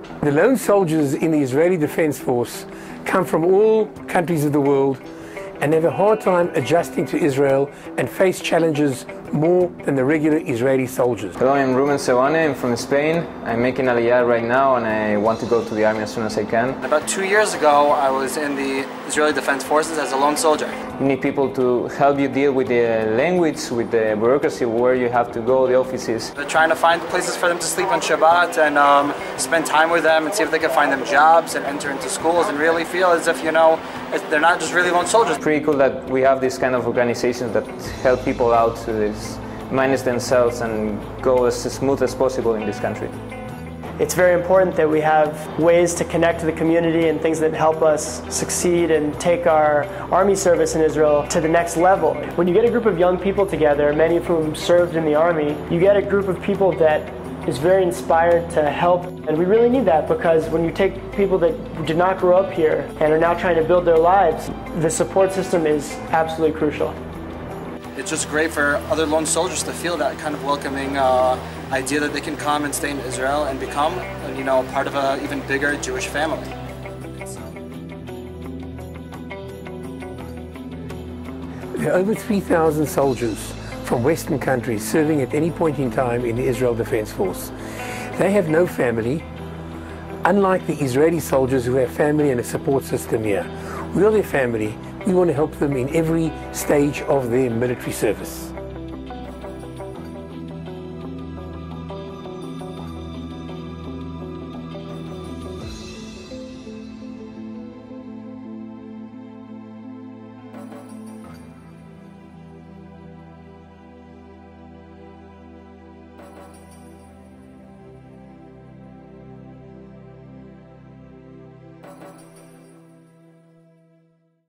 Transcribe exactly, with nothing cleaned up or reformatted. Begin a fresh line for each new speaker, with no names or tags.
The lone soldiers in the Israeli Defense Force come from all countries of the world and have a hard time adjusting to Israel and face challenges more than the regular Israeli soldiers.
Hello, I'm Ruben Sewane, I'm from Spain. I'm making Aliyah right now and I want to go to the army as soon as I can.
About two years ago, I was in the Israeli Defense Forces as a lone soldier.
You need people to help you deal with the language, with the bureaucracy, where you have to go, the offices.
They're trying to find places for them to sleep on Shabbat and um, spend time with them and see if they can find them jobs and enter into schools and really feel as if, you know, they're not just really lone soldiers.
It's pretty cool that we have this kind of organizations that help people out to this, manage themselves and go as smooth as possible in this country.
It's very important that we have ways to connect to the community and things that help us succeed and take our army service in Israel to the next level. When you get a group of young people together, many of whom served in the army, you get a group of people that is very inspired to help. And we really need that, because when you take people that did not grow up here and are now trying to build their lives, the support system is absolutely crucial.
It's just great for other lone soldiers to feel that kind of welcoming uh, idea that they can come and stay in Israel and become, you know, part of an even bigger Jewish family.
There are over three thousand soldiers from Western countries serving at any point in time in the Israel Defense Force. They have no family, unlike the Israeli soldiers who have family and a support system here. We are their family. We want to help them in every stage of their military service.
Thank you.